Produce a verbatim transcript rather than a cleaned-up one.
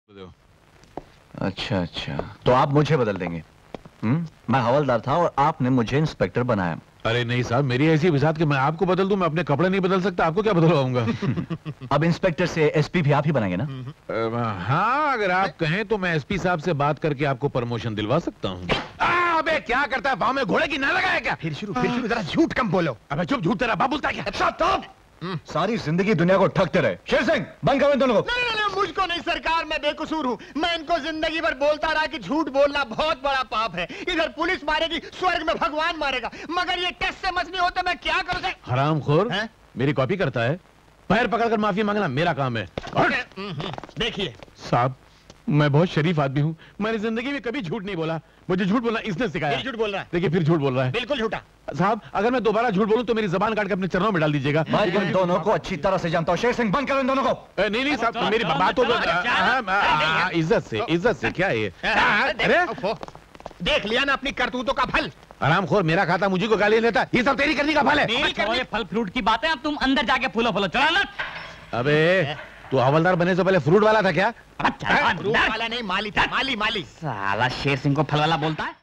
अच्छा अच्छा, तो आप मुझे बदल देंगे? हम्म, मैं हवलदार था और आपने मुझे इंस्पेक्टर बनाया। अरे नहीं साहब, मेरी ऐसी विजात कि मैं आपको बदल दूं, मैं अपने कपड़े नहीं बदल सकता, आपको क्या बदलवाऊंगा? अब इंस्पेक्टर से एसपी भी आप ही बनाएंगे ना? हाँ, अगर आप कहें तो मैं एसपी साहब से बात करके आपको प्रमोशन दिलवा सकता हूँ। अबे क्या करता है, पाँव में घोड़े की ना लगाया क्या? फिर शुरू फिर शुरू जरा झूठ कम बोलो। अबे चुप, झूठ तेरा बाप बोलता है क्या? Shut up! सारी जिंदगी दुनिया को ठगते रहे। शेर सिंह, बंद करो इन दोनों को। नहीं नहीं नहीं, मुझको नहीं सरकार, मैं बेकसूर हूँ। मैं इनको जिंदगी भर बोलता रहा कि झूठ बोलना बहुत बड़ा पाप है। इधर पुलिस मारेगी, स्वर्ग में भगवान मारेगा, मगर ये टेस्ट से मछली होते मैं क्या करूँ? हरामखोर, मेरी कॉपी करता है, पैर पकड़कर माफी मांगना मेरा काम है। देखिए साहब, मैं बहुत शरीफ आदमी हूँ, मैंने जिंदगी में कभी झूठ नहीं बोला, मुझे झूठ बोलना इसने सिखाया। झूठ बोल रहा है। देखिए फिर झूठ बोल रहा है। बिल्कुल झूठा। साहब, अगर मैं दोबारा झूठ बोलूं तो मेरी जबान काट के अपने चरणों में डाल दीजिएगा। मैं इन दोनों को अच्छी तरह से जानता हूँ। शेर सिंह, बंद करो इन दोनों को। नहीं नहीं साहब, मेरी बात हो तो इज्जत से, इज्जत से। क्या ये? अरे देख लिया ना अपनी करतूतों का फल। हरामखोर, मेरा खाता मुझे को गाली देता, ये सब तेरी करनी का फल है। ये फल फ्रूट की बातें, अब तुम अंदर जाके फूलो फूलो, चलो ना। अबे तू हवलदार बने से पहले फ्रूट वाला था क्या? फ्रूट वाला नहीं, माली था, माली माली। साला शेर सिंह को फल वाला बोलता है।